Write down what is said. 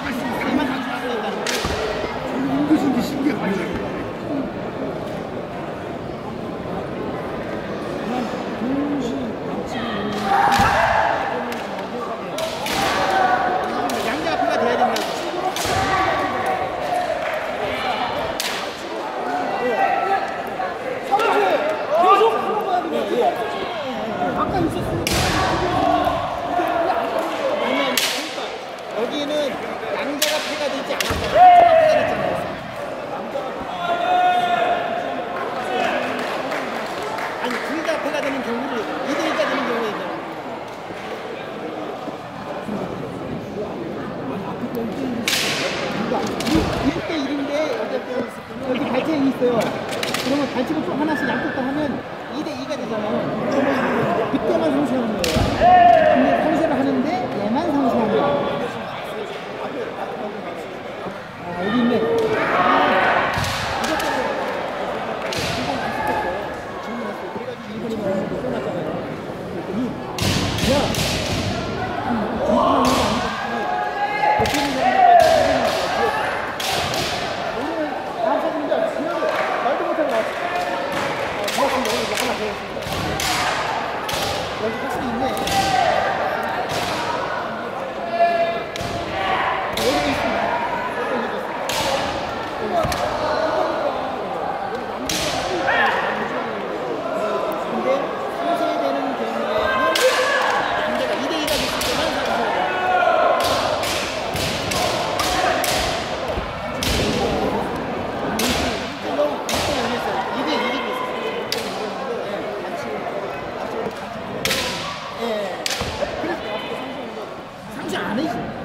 빠질 수 있어. 얘만 상승하고 있다는 거야. 은근히 신기하네. 양자 앞에가 돼야 된다고. 계속 풀어봐야 돼. 아까 있었으니까. 아니면 그러니까 여기는 양자가 패가 되지 않았어. 패가 됐잖아요. 아니 둘 다 패가 되는 경우를 2대1가 되는 경우에 있잖아. 그러니까 1대1인데 여기 발차기 있어요. 그러면 발치고 좀 하나씩 양쪽 다 하면 2대2가 되잖아요. 그러면 그때만 상쇄하는 거예요. 근데 상쇄를 하는데 얘만 상쇄하는 거예요. 아 여기 있네. 여기 확실히 있네. 여기도 있습니다. 여기도 근데 상쇄되는 경우에는 문제가 2대2가 됐을 때만 상쇄돼요. 너무 비슷하게 안 했어요. 2대1이 됐어요. 예. 상쇄 안 해지.